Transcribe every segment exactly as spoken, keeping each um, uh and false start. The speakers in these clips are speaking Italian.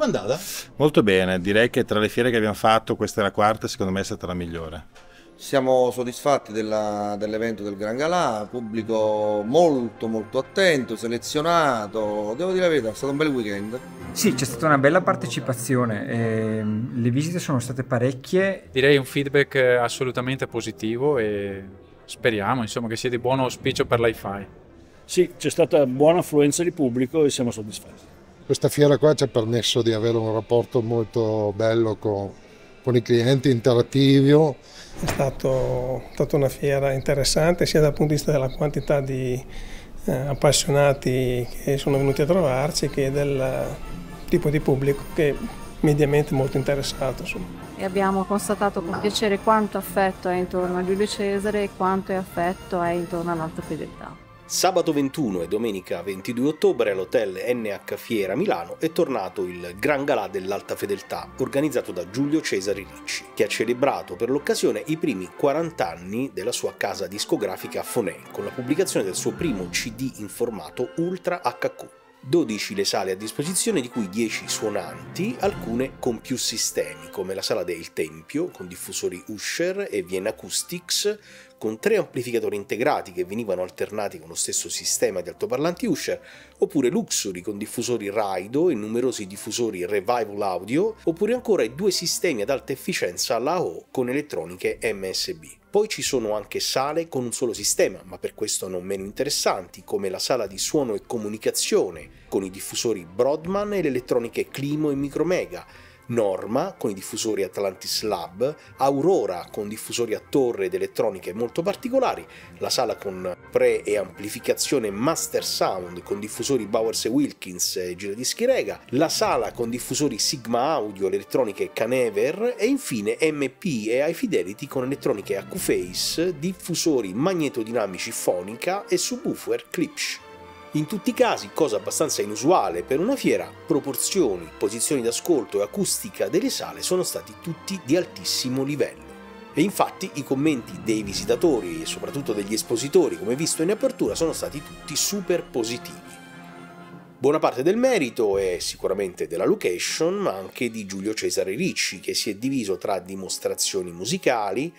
Com'è andata? Molto bene, direi che tra le fiere che abbiamo fatto questa è la quarta, secondo me è stata la migliore. Siamo soddisfatti della- dell'evento del Gran Galà, pubblico molto molto attento, selezionato, devo dire la verità, è stato un bel weekend. Sì, c'è stata una bella partecipazione, ehm, le visite sono state parecchie. Direi un feedback assolutamente positivo e speriamo insomma che sia di buon auspicio per l'Hi-Fi. Sì, c'è stata buona affluenza di pubblico e siamo soddisfatti. Questa fiera qua ci ha permesso di avere un rapporto molto bello con, con i clienti, interattivo. È stato, stata una fiera interessante sia dal punto di vista della quantità di eh, appassionati che sono venuti a trovarci che del tipo di pubblico che è mediamente molto interessato. Insomma. E abbiamo constatato con piacere quanto affetto è intorno a Giulio Cesare e quanto affetto è intorno all'Alta Fedeltà. Sabato ventuno e domenica ventidue ottobre all'hotel N H Fiera Milano è tornato il Gran Galà dell'Alta Fedeltà, organizzato da Giulio Cesare Ricci, che ha celebrato per l'occasione i primi quaranta anni della sua casa discografica Fonè, con la pubblicazione del suo primo C D in formato Ultra H Q. dodici le sale a disposizione, di cui dieci suonanti, alcune con più sistemi, come la sala del Tempio, con diffusori Usher e Vienna Acoustics, con tre amplificatori integrati che venivano alternati con lo stesso sistema di altoparlanti Usher, oppure Luxury con diffusori Raido e numerosi diffusori Revival Audio, oppure ancora i due sistemi ad alta efficienza alla A O con elettroniche M S B. Poi ci sono anche sale con un solo sistema, ma per questo non meno interessanti, come la sala di suono e comunicazione, con i diffusori Brodmann e le elettroniche Climo e Micromega, Norma con i diffusori Atlantis Lab, Aurora con diffusori a torre ed elettroniche molto particolari, la sala con pre e amplificazione Master Sound con diffusori Bowers e Wilkins e giradischi Rega, la sala con diffusori Sigma Audio, le elettroniche Canever e infine M P e High Fidelity con elettroniche Accuface, diffusori magnetodinamici Phonica e subwoofer Klipsch. In tutti i casi, cosa abbastanza inusuale per una fiera, proporzioni, posizioni d'ascolto e acustica delle sale sono stati tutti di altissimo livello. E infatti i commenti dei visitatori e soprattutto degli espositori, come visto in apertura, sono stati tutti super positivi. Buona parte del merito è sicuramente della location, ma anche di Giulio Cesare Ricci, che si è diviso tra dimostrazioni musicali,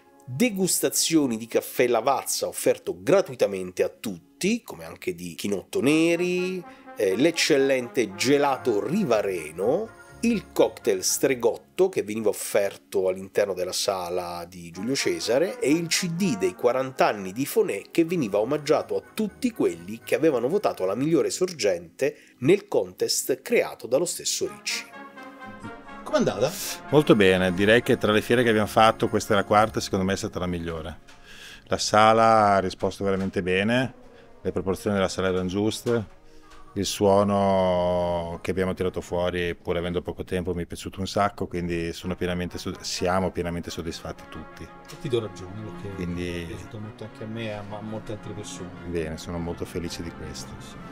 degustazioni di caffè Lavazza offerto gratuitamente a tutti, come anche di chinotto neri, eh, l'eccellente gelato Rivareno, il cocktail Stregotto che veniva offerto all'interno della sala di Giulio Cesare e il C D dei quaranta anni di Fonè che veniva omaggiato a tutti quelli che avevano votato la migliore sorgente nel contest creato dallo stesso Ricci. Com'è andata? Molto bene, direi che tra le fiere che abbiamo fatto questa è la quarta, secondo me è stata la migliore. La sala ha risposto veramente bene, le proporzioni della sala erano giuste, il suono che abbiamo tirato fuori, pur avendo poco tempo, mi è piaciuto un sacco, quindi sono pienamente, siamo pienamente soddisfatti tutti. Ti do ragione, perché quindi... è piaciuto molto anche a me e a molte altre persone. Bene, sono molto felice di questo.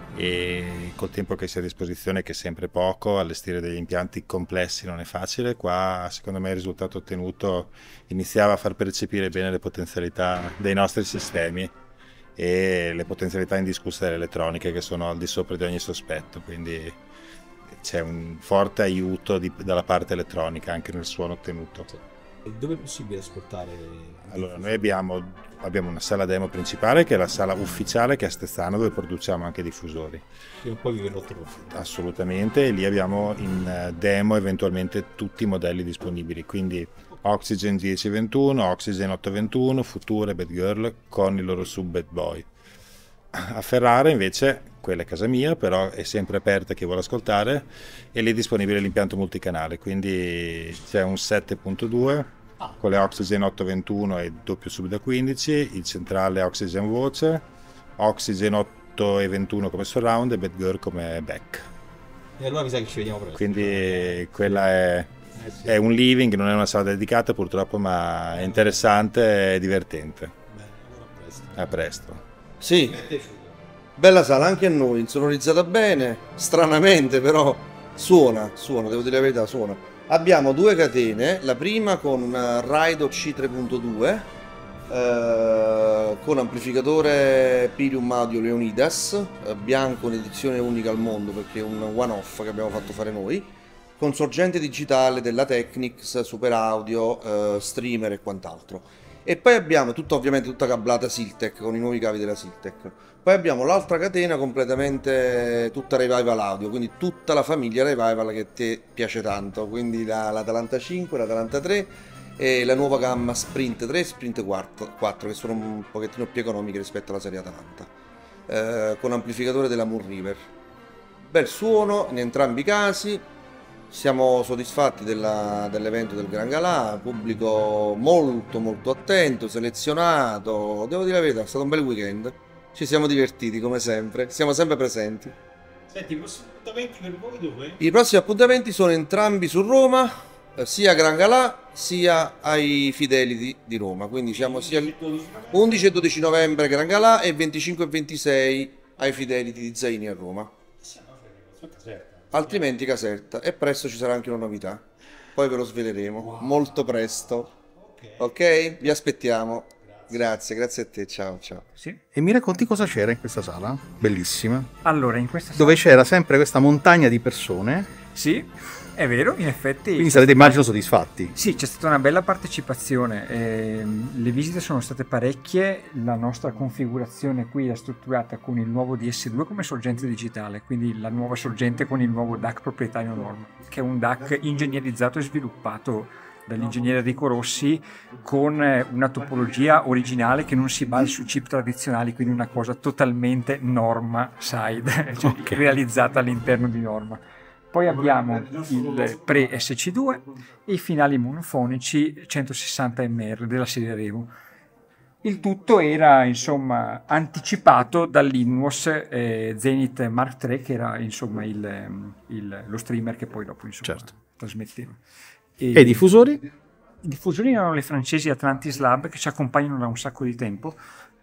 E col tempo che si ha a disposizione, che è sempre poco, allestire degli impianti complessi non è facile. Qua secondo me il risultato ottenuto iniziava a far percepire bene le potenzialità dei nostri sistemi e le potenzialità indiscusse delle elettroniche, che sono al di sopra di ogni sospetto, quindi c'è un forte aiuto di, dalla parte elettronica anche nel suono ottenuto. E dove è possibile ascoltare? Allora, noi abbiamo, abbiamo una sala demo principale, che è la sala ufficiale, che è a Stezzano, dove produciamo anche diffusori. E poi vi verrò trovato. Assolutamente, e lì abbiamo in demo eventualmente tutti i modelli disponibili, quindi Oxygen dieci ventuno, Oxygen otto ventuno, Future, Bad Girl con il loro sub Bad Boy. A Ferrara invece, quella è casa mia, però è sempre aperta chi vuole ascoltare, e lì è disponibile l'impianto multicanale, quindi c'è un sette punto due ah. con le Oxygen otto ventuno e doppio sub da quindici, il centrale Oxygen voce, Oxygen otto ventuno come surround e Bad Girl come back. E allora mi sa che ci vediamo presto. Quindi quella è... Eh sì. È un living, non è una sala dedicata purtroppo, ma è interessante e divertente. Bene, allora a presto. A presto. Sì, bella sala anche a noi, insonorizzata bene, stranamente però suona, suona, devo dire la verità, suona. Abbiamo due catene, la prima con una Raido C tre punto due eh, con amplificatore Pilium Audio Leonidas, eh, bianco in edizione unica al mondo perché è un one-off che abbiamo fatto fare noi, con sorgente digitale della Technics, Super Audio, eh, streamer e quant'altro. E poi abbiamo tutto, ovviamente tutta cablata Siltech con i nuovi cavi della Siltech. Poi abbiamo l'altra catena completamente tutta Revival Audio, quindi tutta la famiglia Revival che ti piace tanto, quindi la, l'Atalanta cinque, l'Atalanta tre e la nuova gamma Sprint tre e Sprint quattro, che sono un pochettino più economiche rispetto alla serie Atalanta, eh, con amplificatore della Moon River. Bel suono in entrambi i casi. Siamo soddisfatti della, dell'evento del Gran Galà, pubblico molto molto attento, selezionato, devo dire la verità, è stato un bel weekend, ci siamo divertiti come sempre, siamo sempre presenti. Senti, i prossimi appuntamenti per voi dove? I prossimi appuntamenti sono entrambi su Roma, eh, sia a Gran Galà sia ai Fidelity di Roma, quindi siamo sia undici e dodici novembre Gran Galà e venticinque e ventisei ai Fidelity di Zaini a Roma. Altrimenti Caserta, e presto ci sarà anche una novità, poi ve lo sveleremo, wow, molto presto. Ok? Vi aspettiamo. Grazie, grazie a te, ciao ciao. Sì. E mi racconti cosa c'era in questa sala? Bellissima. Allora, in questa Dove sala... c'era sempre questa montagna di persone. Sì, è vero, in effetti... Quindi sarete immagino soddisfatti. Sì, c'è stata una bella partecipazione, eh, le visite sono state parecchie, la nostra configurazione qui è strutturata con il nuovo D S due come sorgente digitale, quindi la nuova sorgente con il nuovo D A C proprietario Norma, che è un D A C ingegnerizzato e sviluppato dall'ingegnere Enrico Rossi con una topologia originale che non si basa su chip tradizionali, quindi una cosa totalmente Norma side, cioè okay, realizzata all'interno di Norma. Poi abbiamo il pre S C due e i finali monofonici centosessanta milliradi della serie Revo. Il tutto era insomma anticipato dall'Inwos eh, Zenith Mark tre, che era insomma il, il, lo streamer che poi dopo insomma, certo, trasmetteva. E, e i diffusori? I diffusori erano le francesi Atlantis Lab, che ci accompagnano da un sacco di tempo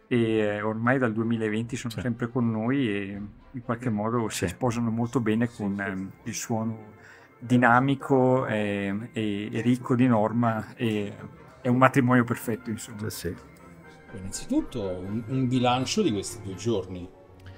e ormai dal duemilaventi sono sì, sempre con noi e in qualche modo si sì, sposano molto bene con ehm, il suono dinamico e, e, e ricco di Norma, e è un matrimonio perfetto insomma. Sì. Innanzitutto un, un bilancio di questi due giorni.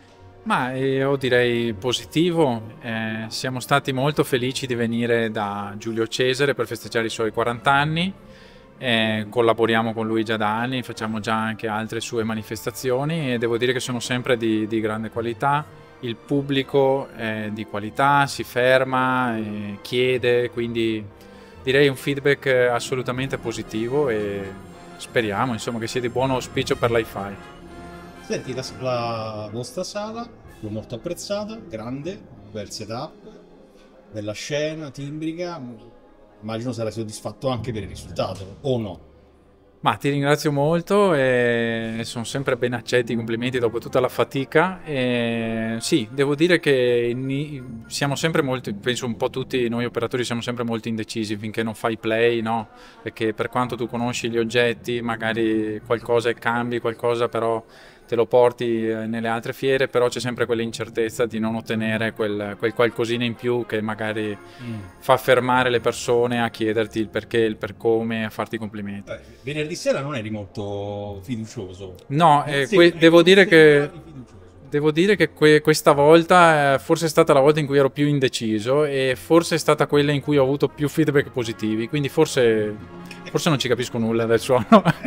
Ma io direi positivo, eh, siamo stati molto felici di venire da Giulio Cesare per festeggiare i suoi quaranta anni. Eh, collaboriamo con lui già da anni, facciamo già anche altre sue manifestazioni e devo dire che sono sempre di, di grande qualità. Il pubblico è di qualità, si ferma, eh, chiede, quindi direi un feedback assolutamente positivo e speriamo insomma che sia di buon auspicio per l'Hi-Fi. Senti, la, la vostra sala l'ho molto apprezzata, grande, bel setup, bella scena, timbrica. Immagino sarai soddisfatto anche per il risultato, o no? Ma ti ringrazio molto e sono sempre ben accetti i complimenti dopo tutta la fatica. E sì, devo dire che siamo sempre molto, penso un po' tutti noi operatori siamo sempre molto indecisi finché non fai play, no? Perché per quanto tu conosci gli oggetti, magari qualcosa cambi, qualcosa però te lo porti nelle altre fiere, però c'è sempre quell'incertezza di non ottenere quel, quel qualcosina in più che magari mm. fa fermare le persone a chiederti il perché, il per come, a farti complimenti. Eh, venerdì sera non eri molto fiducioso. No, eh, sì, devo dire che devo dire che que questa volta eh, forse è stata la volta in cui ero più indeciso e forse è stata quella in cui ho avuto più feedback positivi, quindi forse, forse non ci capisco nulla del suono.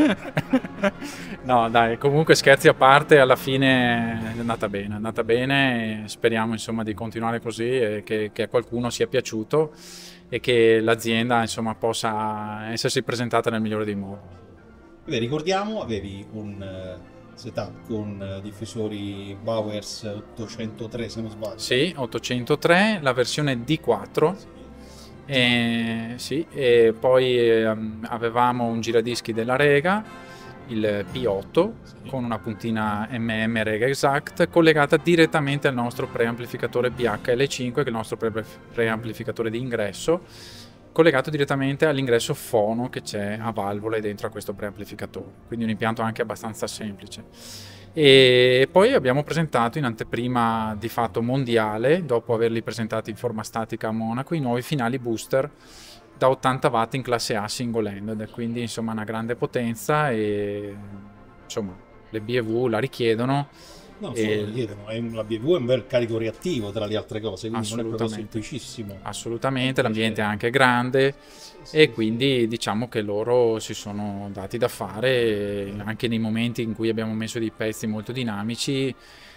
No dai, comunque scherzi a parte, alla fine è andata bene, è andata bene e speriamo insomma di continuare così e che, che a qualcuno sia piaciuto e che l'azienda insomma possa essersi presentata nel migliore dei modi. Beh, ricordiamo, avevi un uh, setup con uh, diffusori Bowers ottocentotre se non sbaglio. Sì, ottocentotre, la versione D quattro. E, sì, e poi eh, avevamo un giradischi della Rega, il P otto, sì, con una puntina M M Rega Exact collegata direttamente al nostro preamplificatore P H L cinque, che è il nostro pre preamplificatore di ingresso, collegato direttamente all'ingresso fono che c'è a valvole dentro a questo preamplificatore, quindi un impianto anche abbastanza semplice. E poi abbiamo presentato in anteprima di fatto mondiale, dopo averli presentati in forma statica a Monaco, i nuovi finali booster da ottanta watt in classe A single handed, quindi insomma una grande potenza e insomma le B e V la richiedono. Non e... solo richiedono, è un, la B e V è un bel carico reattivo tra le altre cose, quindi non è proprio semplicissimo. Assolutamente, l'ambiente è anche grande e quindi diciamo che loro si sono dati da fare anche nei momenti in cui abbiamo messo dei pezzi molto dinamici.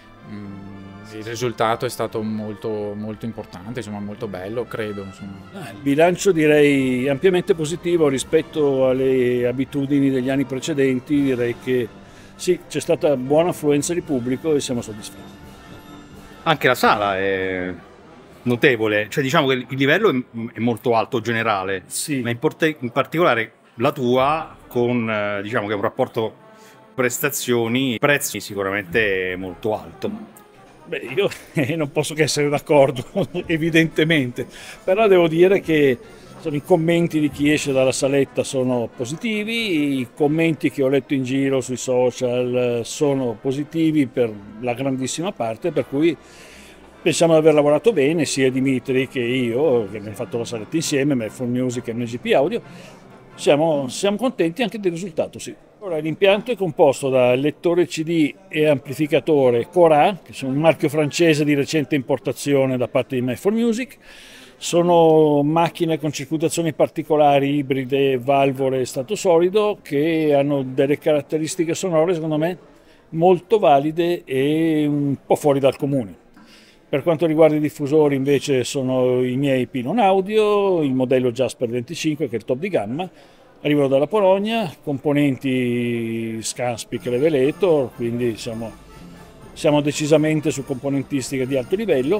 Il risultato è stato molto, molto importante, insomma molto bello, credo. Insomma. Il bilancio direi ampiamente positivo rispetto alle abitudini degli anni precedenti, direi che sì, c'è stata buona affluenza di pubblico e siamo soddisfatti. Anche la sala è notevole, cioè diciamo che il livello è molto alto generale, sì. Ma in, in particolare la tua con diciamo che è un rapporto prestazioni, prezzi sicuramente molto alto. Beh, io eh, non posso che essere d'accordo, evidentemente, però devo dire che sono i commenti di chi esce dalla saletta sono positivi, i commenti che ho letto in giro sui social sono positivi per la grandissima parte, per cui pensiamo di aver lavorato bene, sia Dimitri che io, che abbiamo fatto la saletta insieme, Mad Music e M G P Audio, siamo, siamo contenti anche del risultato, sì. Ora, l'impianto è composto da lettore C D e amplificatore Cora, che sono un marchio francese di recente importazione da parte di Mad Music. Sono macchine con circuitazioni particolari, ibride, valvole e stato solido, che hanno delle caratteristiche sonore, secondo me, molto valide e un po' fuori dal comune. Per quanto riguarda i diffusori, invece, sono i miei Pinon Audio, il modello Jasper venticinque, che è il top di gamma. Arrivano dalla Polonia, componenti Scanspic Revelator, quindi siamo, siamo decisamente su componentistica di alto livello.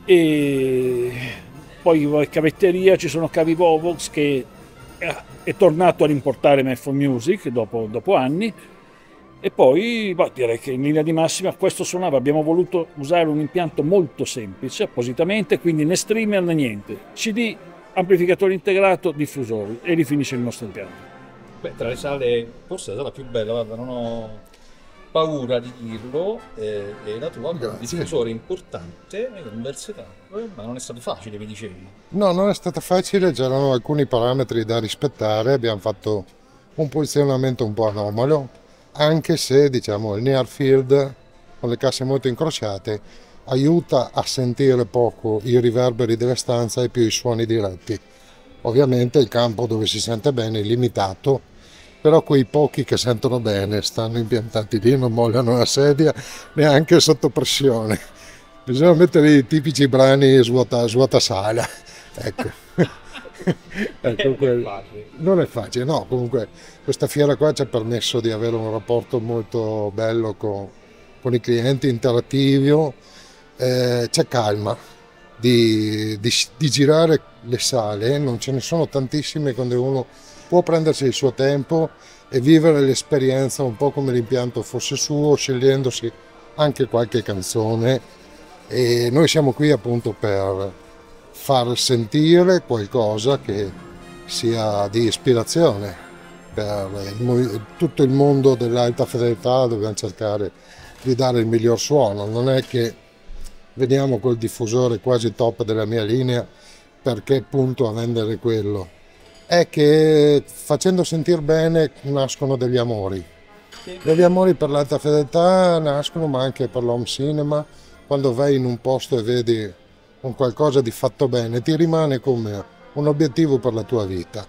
E poi cavetteria, ci sono cavi Vovox che è tornato ad importare Mad Music dopo, dopo anni. E poi bah, direi che in linea di massima questo suonava, abbiamo voluto usare un impianto molto semplice appositamente, quindi né streamer né niente, C D, amplificatore integrato, diffusori, e lì finisce il nostro impianto. Beh, tra le sale, forse la sala più bella, guarda, non ho paura di dirlo, eh, è la tua, un diffusore importante, un bel setup, ma non è stato facile, mi dicevi. No, non è stato facile, c'erano alcuni parametri da rispettare, abbiamo fatto un posizionamento un po' anomalo, anche se diciamo il near field con le casse molto incrociate aiuta a sentire poco i riverberi delle stanze e più i suoni diretti. Ovviamente il campo dove si sente bene è limitato, però quei pochi che sentono bene stanno impiantati lì, non mollano la sedia neanche sotto pressione. Bisogna mettere i tipici brani svuota, svuota sala, ecco. Ecco, non è facile, no, comunque questa fiera qua ci ha permesso di avere un rapporto molto bello con, con i clienti, interattivo, eh, c'è calma di, di, di girare le sale, non ce ne sono tantissime, quando uno può prendersi il suo tempo e vivere l'esperienza un po' come l'impianto fosse suo, scegliendosi anche qualche canzone, e noi siamo qui appunto per far sentire qualcosa che sia di ispirazione per il, tutto il mondo dell'alta fedeltà. Dobbiamo cercare di dare il miglior suono, non è che veniamo col diffusore quasi top della mia linea perché punto a vendere quello, è che facendo sentire bene nascono degli amori, degli amori per l'alta fedeltà nascono, ma anche per l'home cinema. Quando vai in un posto e vedi un qualcosa di fatto bene, ti rimane come un obiettivo per la tua vita,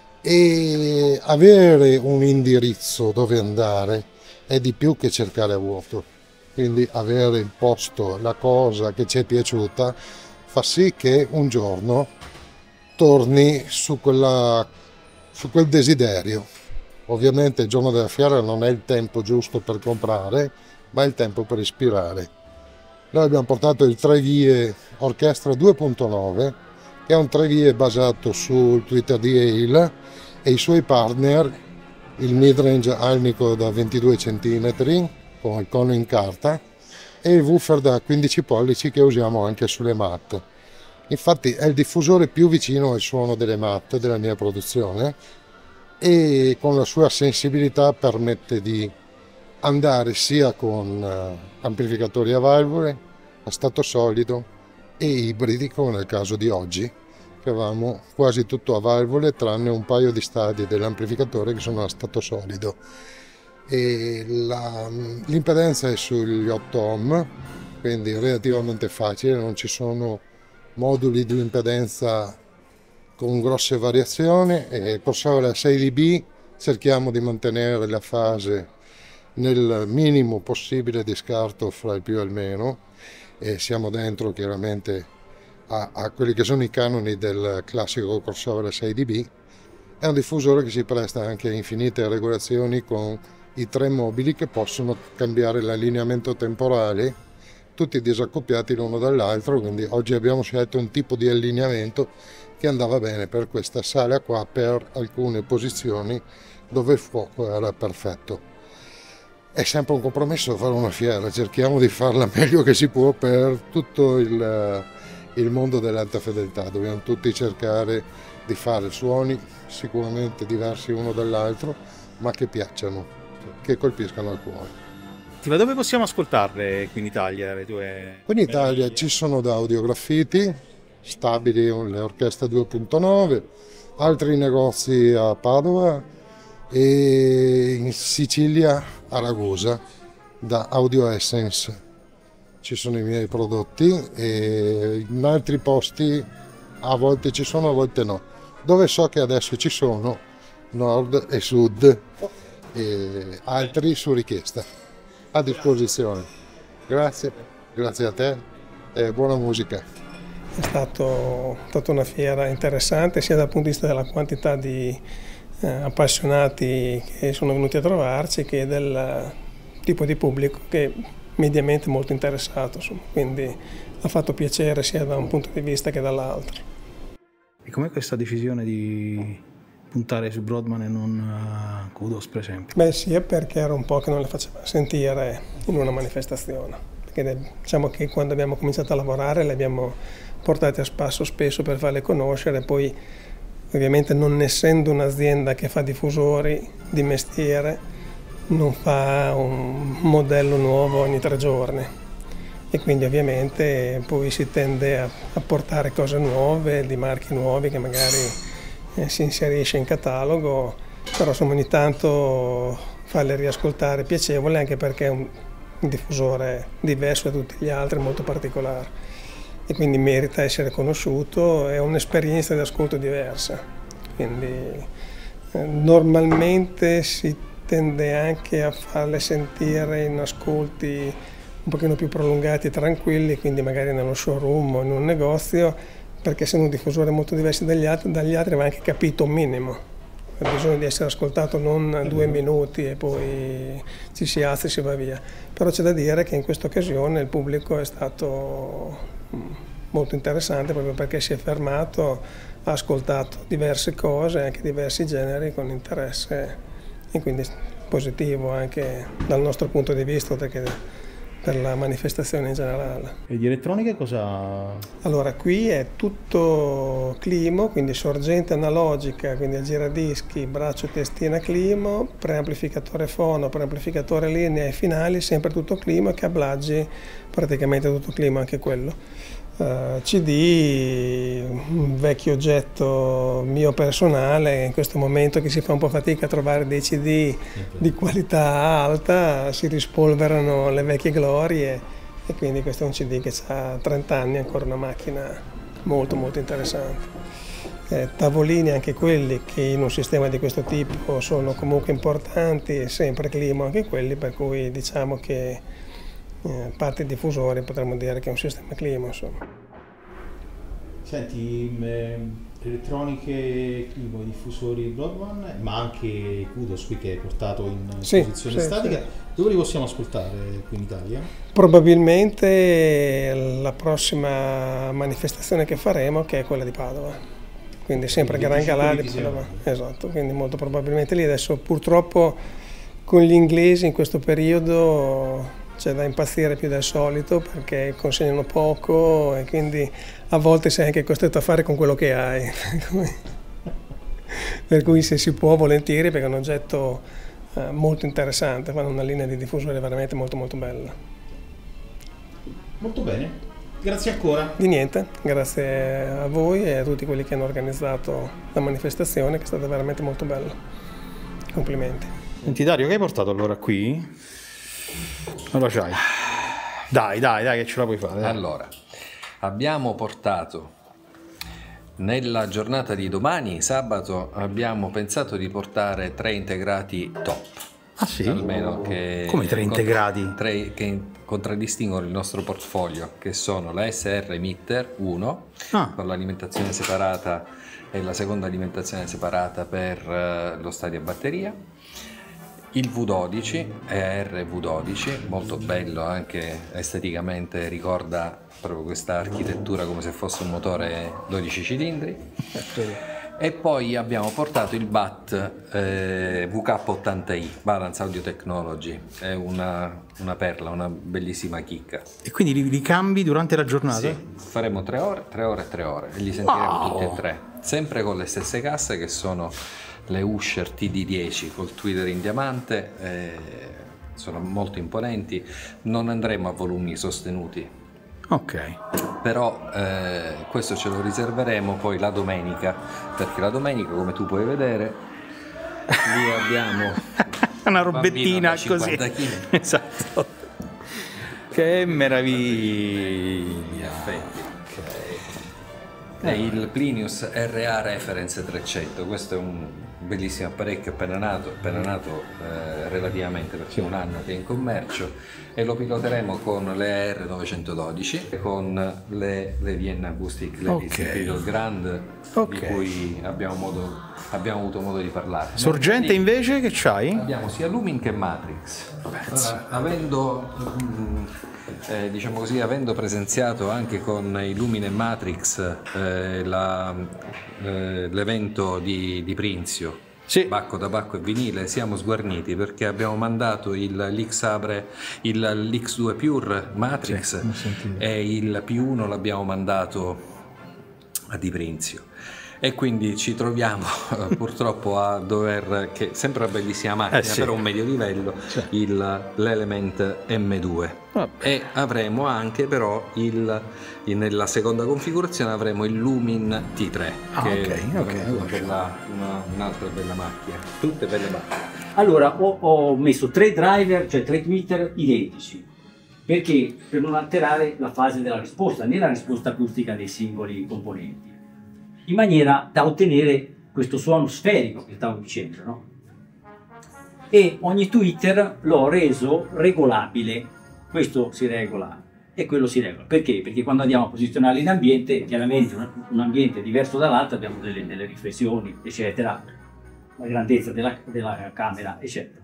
e avere un indirizzo dove andare è di più che cercare a vuoto. Quindi avere il posto, la cosa che ci è piaciuta fa sì che un giorno torni su, quella, su quel desiderio. Ovviamente il giorno della fiera non è il tempo giusto per comprare, ma è il tempo per ispirare. Noi abbiamo portato il tre vie Orchestra due punto nove, che è un tre vie basato sul Twitter di Hale e i suoi partner, il midrange Alnico da ventidue centimetri con il cono in carta e il woofer da quindici pollici che usiamo anche sulle matte. Infatti è il diffusore più vicino al suono delle matte della mia produzione, e con la sua sensibilità permette di andare sia con amplificatori a valvole, a stato solido e ibridi, come nel caso di oggi, che avevamo quasi tutto a valvole tranne un paio di stadi dell'amplificatore che sono a stato solido. E la, l'impedenza è sugli otto ohm, quindi relativamente facile, non ci sono moduli di impedenza con grosse variazioni, e il crossover a sei decibel cerchiamo di mantenere la fase nel minimo possibile di scarto fra il più e il meno, e siamo dentro chiaramente a, a quelli che sono i canoni del classico crossover a sei decibel. È un diffusore che si presta anche a infinite regolazioni con i tre mobili che possono cambiare l'allineamento temporale, tutti disaccoppiati l'uno dall'altro, quindi oggi abbiamo scelto un tipo di allineamento che andava bene per questa sala qua, per alcune posizioni dove il fuoco era perfetto. È sempre un compromesso fare una fiera, cerchiamo di farla meglio che si può per tutto il, il mondo dell'alta fedeltà, dobbiamo tutti cercare di fare suoni sicuramente diversi uno dall'altro, ma che piacciono, che colpiscano al cuore. Ma dove possiamo ascoltarle qui in Italia le tue... Qui in Italia ci sono da Audio Graffiti, stabili le orchestre due punto nove, altri negozi a Padova e in Sicilia a Ragusa da Audio Essence. Ci sono i miei prodotti, e in altri posti a volte ci sono, a volte no. Dove so che adesso ci sono, nord e sud, e altri su richiesta. A disposizione. Grazie, grazie a te e buona musica. È stato, stata una fiera interessante sia dal punto di vista della quantità di eh, appassionati che sono venuti a trovarci, che del tipo di pubblico che mediamente è molto interessato, insomma. Quindi ha fatto piacere sia da un punto di vista che dall'altro. E com'è questa decisione di puntare su Broadman e non uh, Kudos, per esempio? Beh, sia perché era un po' che non le faceva sentire in una manifestazione, perché diciamo che quando abbiamo cominciato a lavorare le abbiamo portate a spasso spesso per farle conoscere, poi ovviamente non essendo un'azienda che fa diffusori di mestiere non fa un modello nuovo ogni tre giorni, e quindi ovviamente poi si tende a, a portare cose nuove, di marchi nuovi che magari eh, si inserisce in catalogo, però insomma ogni tanto farle riascoltare è piacevole, anche perché è un, un diffusore diverso da tutti gli altri, molto particolare, e quindi merita essere conosciuto, è un'esperienza di ascolto diversa, quindi eh, normalmente si tende anche a farle sentire in ascolti un pochino più prolungati e tranquilli, quindi magari nello showroom o in un negozio, perché essendo un diffusore molto diverso dagli altri, dagli altri va anche capito un minimo, ha bisogno di essere ascoltato non due minuti e poi ci si alza e si va via. Però c'è da dire che in questa occasione il pubblico è stato molto interessante, proprio perché si è fermato, ha ascoltato diverse cose, anche diversi generi con interesse, e quindi positivo anche dal nostro punto di vista, perché per la manifestazione in generale. E di elettronica cosa? Allora, qui è tutto Climo, quindi sorgente analogica, quindi il giradischi, braccio testina Climo, preamplificatore fono, preamplificatore linea e finali, sempre tutto Climo, e cablaggi praticamente tutto Climo anche quello. Uh, C D, un vecchio oggetto mio personale, in questo momento che si fa un po' fatica a trovare dei C D di qualità alta, si rispolverano le vecchie glorie, e quindi questo è un C D che ha trenta anni, ancora una macchina molto molto interessante. Eh, tavolini anche quelli che in un sistema di questo tipo sono comunque importanti, e sempre Climo anche quelli, per cui diciamo che Eh, parte diffusori potremmo dire che è un sistema Climo, insomma. Senti, eh, elettroniche Climo, diffusori Broadman, ma anche Kudos qui che hai portato in sì, posizione sì, statica, sì. Dove li possiamo ascoltare qui in Italia? Probabilmente la prossima manifestazione che faremo, che è quella di Padova, quindi sempre Gran Galà di Padova, esatto, quindi molto probabilmente lì. Adesso purtroppo con gli inglesi in questo periodo c'è da impazzire più del solito, perché consegnano poco e quindi a volte sei anche costretto a fare con quello che hai. Per cui se si può, volentieri, perché è un oggetto eh, molto interessante, fanno una linea di diffusore veramente molto molto bella. Molto bene, Grazie ancora. Di niente, grazie a voi e a tutti quelli che hanno organizzato la manifestazione, che è stata veramente molto bella. Complimenti. Senti Dario, che hai portato allora qui? Non lo c'hai? Dai, dai, dai, che ce la puoi fare. Dai. Allora, abbiamo portato nella giornata di domani, sabato, abbiamo pensato di portare tre integrati top. Ah sì? Almeno che come tre integrati? Tre che contraddistinguono il nostro portfolio, che sono la S R Emitter uno, ah. con l'alimentazione separata e la seconda alimentazione separata per uh, lo stadio a batteria, il V dodici, E A R V dodici, molto bello anche esteticamente, ricorda proprio questa architettura come se fosse un motore dodici cilindri. E poi abbiamo portato il B A T eh, V K ottanta i, Balance Audio Technology, è una, una perla, una bellissima chicca. E quindi li, li cambi durante la giornata? Sì, faremo tre ore, tre ore e tre ore, e li sentiremo wow. tutti e tre, sempre con le stesse casse che sono le Usher T D dieci col tweeter in diamante, eh, sono molto imponenti, non andremo a volumi sostenuti. Ok. Però eh, questo ce lo riserveremo poi la domenica, perché la domenica, come tu puoi vedere, lì abbiamo una robettina così. Esatto. Che meraviglia. Perfetto. È il Plinius R A Reference trecento, questo è un bellissimo apparecchio appena nato, appena nato eh, relativamente, perché è un anno che è in commercio, e lo piloteremo con le A R novecentododici e con le, le Vienna Acoustic, le okay. Imperial Grand, okay. di cui abbiamo, modo, abbiamo avuto modo di parlare. Sorgente invece che c'hai? Abbiamo sia Lumin che Matrix. Allora, avendo... Mm, Eh, diciamo così, avendo presenziato anche con i Lumin e Matrix eh, la, eh, l'evento di, di Prinzio, sì. Bacco, tabacco e vinile, siamo sguarniti perché abbiamo mandato il l'X Abre, il l'X due Pure Matrix, sì, e il P uno l'abbiamo mandato a Di Prinzio. E quindi ci troviamo purtroppo a dover, che sempre una bellissima macchina, eh sì. però un medio livello, cioè. il, l'Element M due. Vabbè. E avremo anche però il, nella seconda configurazione avremo il Lumin T tre, ah, che okay, è okay, una bella, una, un'altra bella macchina, tutte belle macchine. Allora ho, ho messo tre driver, cioè tre tweeter identici, perché per non alterare la fase della risposta, né la risposta acustica dei singoli componenti, in maniera da ottenere questo suono sferico che stavo dicendo, no? E ogni tweeter l'ho reso regolabile, questo si regola e quello si regola. Perché? Perché quando andiamo a posizionarli in ambiente, chiaramente un, un ambiente diverso dall'altro, abbiamo delle, delle riflessioni, eccetera, la grandezza della, della camera, eccetera.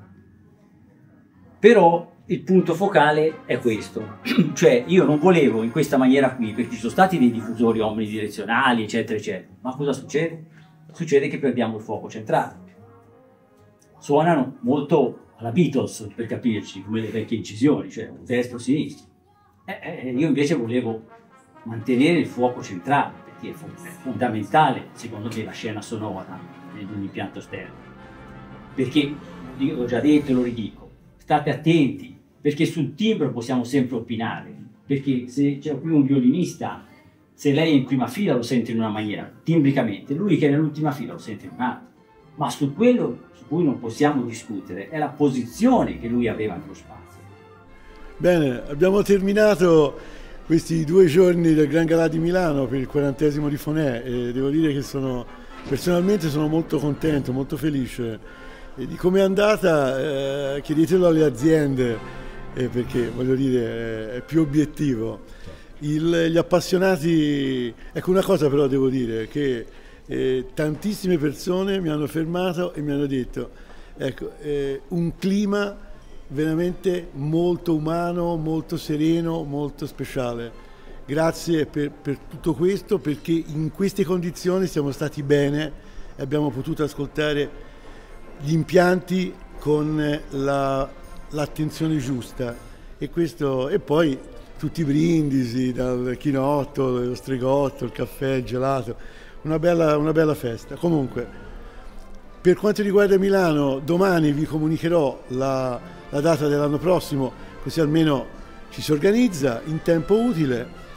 Però il punto focale è questo, cioè io non volevo in questa maniera qui, perché ci sono stati dei diffusori omnidirezionali, eccetera, eccetera, ma cosa succede? Succede che perdiamo il fuoco centrale. Suonano molto alla Beatles, per capirci, come le vecchie incisioni, cioè un destro, sinistro. Eh, eh, io invece volevo mantenere il fuoco centrale, perché è fondamentale, secondo me, la scena sonora di un impianto esterno. Perché, io l'ho già detto e lo ridico, state attenti, perché sul timbro possiamo sempre opinare, perché se c'è qui un violinista, se lei è in prima fila lo sente in una maniera, timbricamente, lui che è nell'ultima fila lo sente in un'altra, ma su quello su cui non possiamo discutere è la posizione che lui aveva nello spazio. Bene, abbiamo terminato questi due giorni del Gran Galà di Milano per il quarantesimo di Fonè e devo dire che sono, personalmente sono molto contento, molto felice e di come è andata. Eh, chiedetelo alle aziende, eh, perché voglio dire è più obiettivo. Il, gli appassionati, ecco una cosa però devo dire, che eh, tantissime persone mi hanno fermato e mi hanno detto, ecco, eh, un clima veramente molto umano, molto sereno, molto speciale. Grazie per, per tutto questo, perché in queste condizioni siamo stati bene e abbiamo potuto ascoltare gli impianti con la, l'attenzione giusta e, questo, e poi tutti i brindisi, dal chinotto, lo stregotto, il caffè, il gelato, una bella, una bella festa. Comunque, per quanto riguarda Milano, domani vi comunicherò la, la data dell'anno prossimo, così almeno ci si organizza in tempo utile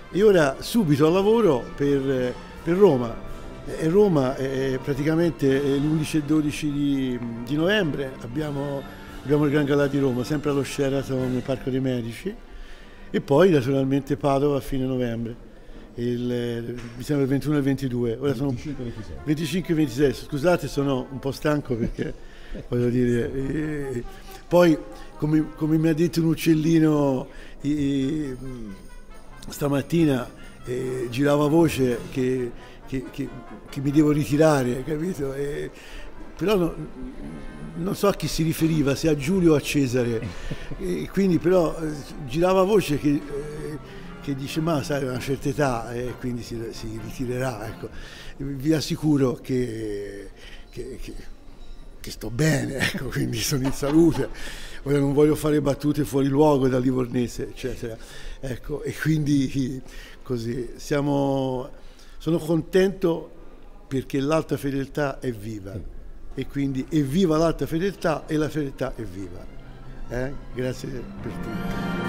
e ora subito al lavoro per, per Roma. E Roma è praticamente l'undici e dodici di, di novembre, abbiamo, abbiamo il Gran Galà di Roma, sempre allo Sheraton nel Parco dei Medici, e poi naturalmente Padova a fine novembre, il, mi sembra il ventuno e il ventidue, ora sono venticinque e ventisei, scusate sono un po' stanco perché voglio dire, eh, poi come, come mi ha detto un uccellino eh, stamattina, eh, girava voce che Che, che, che mi devo ritirare, capito? E, però no, non so a chi si riferiva, se a Giulio o a Cesare, e quindi però eh, girava voce che, eh, che dice ma sai, a una certa età e eh, quindi si, si ritirerà, ecco. Vi assicuro che, che, che, che sto bene, ecco, quindi sono in salute, ora non voglio fare battute fuori luogo da Livornese, eccetera, ecco, e quindi così siamo. Sono contento perché l'alta fedeltà è viva e quindi è viva l'alta fedeltà e la fedeltà è viva. Eh? Grazie per tutto.